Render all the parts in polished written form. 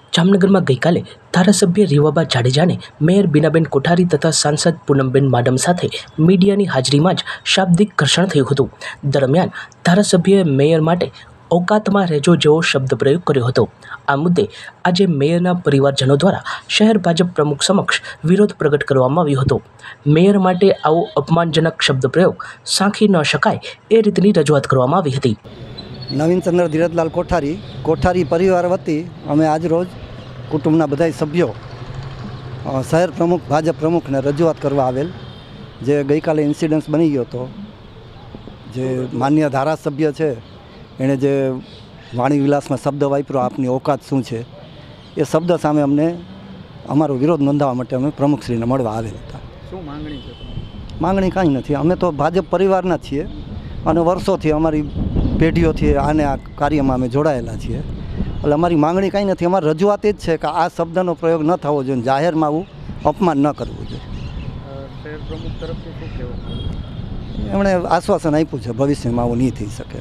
જામનગર માં ગઈકાલે ધારાસભ્ય રીવાબા જાડેજાને મેયર બીનાબેન કોઠારી તથા સાંસદ પૂનમબેન માડમ સાથે મીડિયાની હાજરીમાં જ શાબ્દિક ઘર્ષણ થયું હતું। દરમિયાન ધારાસભ્યએ મેયર માટે औकातમાં રહેજો જેવો શબ્દ પ્રયોગ કર્યો હતો। આ મુદ્દે આજે મેયરના પરિવારજનો દ્વારા શહેર ભાજપ પ્રમુખ સમક્ષ વિરોધ પ્રગટ કરવામાં આવ્યો હતો। મેયર માટે આવો અપમાનજનક શબ્દ પ્રયોગ સાંખી ન શકાય એ રીતની રજૂઆત કરવામાં આવી હતી। નવીન ચંદ્ર ધીરજલાલ કોઠારી પરિવાર વતી અમે આજ રોજ કુટુંબના બધા સભ્યો શહેર પ્રમુખ ભાજપ પ્રમુખને રજૂઆત કરવા આવેલ। જે ગઈકાલે ઇન્સિડન્સ બની ગયો હતો, જે માન્ય ધારાસભ્ય છે એણે જે વાણી વિલાસમાં શબ્દ વાપર્યો, આપની औकात શું છે, એ શબ્દ સામે અમને અમારો વિરોધ નોંધાવવા માટે અમે પ્રમુખશ્રીને મળવા આવેલ હતા। શું માંગણી છે? માંગણી કાંઈ નથી, અમે તો ભાજપ પરિવારના છીએ અને વર્ષોથી અમારી પેઢીઓથી આ કાર્યમાં અમે જોડાયેલા છીએ। એટલે અમારી માંગણી કાંઈ નથી, અમારી રજૂઆત જ છે કે આ શબ્દનો પ્રયોગ ન થવો જોઈએ, જાહેરમાં આવું અપમાન ન કરવું જોઈએ। શહેર પ્રમુખ તરફથી શું કહેવું? એમણે આશ્વાસન આપ્યું છે ભવિષ્યમાં આવું નહીં થઈ શકે।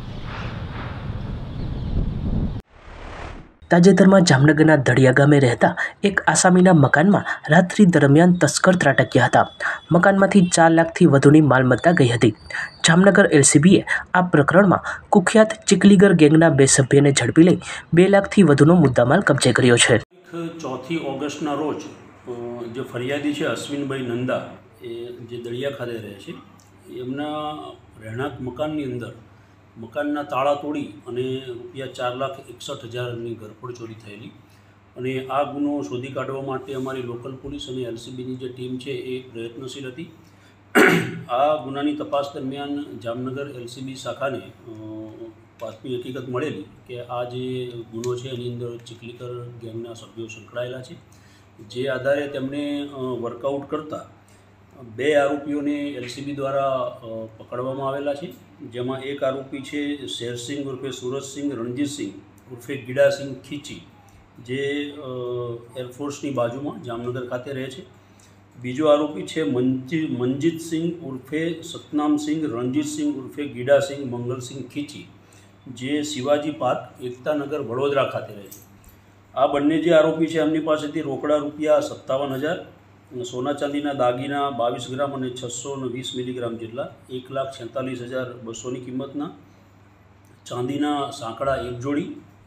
તાજેતરમાં જામનગરના ધડિયા ગામે રહેતા એક આસામીના મકાનમાં રાત્રિ દરમિયાન તસ્કર ત્રાટક્યા હતા। મકાનમાંથી 4 લાખથી વધુની માલમત્તા ગઈ હતી। જામનગર એલસીબીએ આ પ્રકરણમાં કુખ્યાત ચીકલીગર ગેંગના 2 સભ્યને ઝડપી લઈ 2 લાખથી વધુનો મુદ્દામાલ કબજે કર્યો છે। 4 ઓગસ્ટના રોજ જે ફરિયાદી છે અશ્વિનભાઈ નંદા, એ જે દળિયા ખાતે રહે છે, એમના રહેણાંક મકાનની અંદર મકાનના તાળા તોડી અને ₹4,61,000ની ઘરફોડ ચોરી થયેલી, અને આ ગુનો શોધી કાઢવા માટે અમારી લોકલ પોલીસ અને એલસીબીની જે ટીમ છે એ પ્રયત્નશીલ હતી। આ ગુનાની તપાસ દરમિયાન જામનગર એલસીબી શાખાને બાતમી હકીકત મળેલી કે આ જે ગુનો છે એની અંદર ચીકલીગર ગેંગના સભ્યો સંકળાયેલા છે। જે આધારે તેમણે વર્કઆઉટ કરતા 2 આરોપીઓને એલસીબી દ્વારા પકડવામાં આવેલા છે। જેમાં એક આરોપી છે શેરસિંહ ઉર્ફે સુરજસિંહ રણજીતસિંહ ઉર્ફે ગીડાસિંહ ખીચી, જે એરફોર્સની બાજુમાં જામનગર ખાતે રહે છે। બીજો આરોપી છે મનજીતસિંહ ઉર્ફે સતનામસિંહ રણજીતસિંહ ઉર્ફે ગીડાસિંહ મંગલસિંહ ખીચી, જે શિવાજી પાર્ક એકતાનગર વડોદરા ખાતે રહે છે। આ બંને જે આરોપી છે એમની પાસેથી રોકડા ₹57,000, સોના ચાંદીના દાગીના 22 ગ્રામ અને 620 મિલીગ્રામ જેટલા 1,46,200ની કિંમતના, ચાંદીના સાંકડા 1 જોડી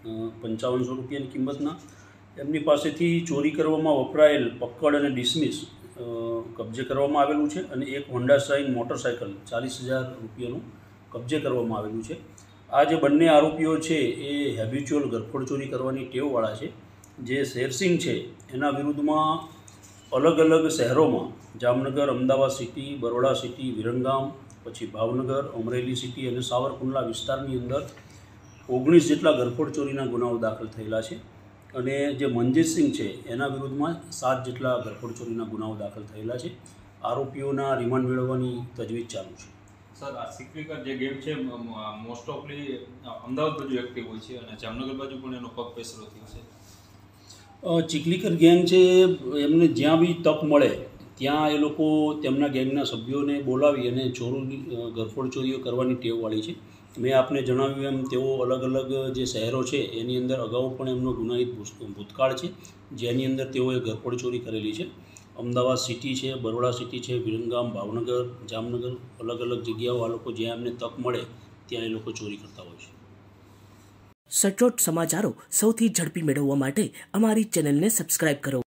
₹5500ની કિંમતના, એમની પાસેથી ચોરી કરવામાં વપરાયેલ પકડ અને ડિસમિસ કબજે કરવામાં આવેલું છે, અને એક હોન્ડા શાઇન મોટરસાઇકલ ₹40,000નું કબજે કરવામાં આવેલું છે। આ જે બંને આરોપીઓ છે એ હેબિચ્યુઅલ ઘરફોડ ચોરી કરવાની ટેવવાળા છે। જે શેરસિંહ છે એના વિરુદ્ધમાં અલગ અલગ શહેરોમાં જામનગર, અમદાવાદ સિટી, બરોડા સિટી, વિરંગામ, પછી ભાવનગર, અમરેલી સિટી અને સાવરકુંડલા વિસ્તારની અંદર 19 જેટલા ઘરફોડ ચોરીના ગુનાઓ દાખલ થયેલા છે। અને જે મનજીતસિંહ છે એના વિરુદ્ધમાં 7 જેટલા ઘરફોડ ચોરીના ગુનાઓ દાખલ થયેલા છે। આરોપીઓના રિમાન્ડ મેળવવાની તજવીજ ચાલુ છે। સર, આ ચીકલીગર જે ગેમ છે મોસ્ટ ઓફલી અમદાવાદ બાજુ એક્ટિવ હોય છે અને જામનગર બાજુ પણ એનો પગ પેસરો થયો છે। ચીકલીગર ગેંગ છે એમને જ્યાં બી તક મળે ત્યાં એ લોકો તેમના ગેંગના સભ્યોને બોલાવી અને ઘરફોડ ચોરીઓ કરવાની ટેવવાળી છે। મેં આપને જણાવ્યું એમ તેઓ અલગ અલગ જે શહેરો છે એની અંદર અગાઉ પણ એમનો ગુનાહિત ભૂતકાળ છે, જેની અંદર તેઓએ ઘરફોડ ચોરી કરેલી છે। અમદાવાદ સિટી છે, બરોડા સિટી છે, વિરંગામ, ભાવનગર, જામનગર, અલગ અલગ જગ્યાઓ આ લોકો જ્યાં એમને તક મળે ત્યાં એ લોકો ચોરી કરતા હોય છે। સચોટ સમાચારો સૌથી ઝડપી મેળવવા માટે અમારી ચેનલને સબસ્ક્રાઇબ કરો।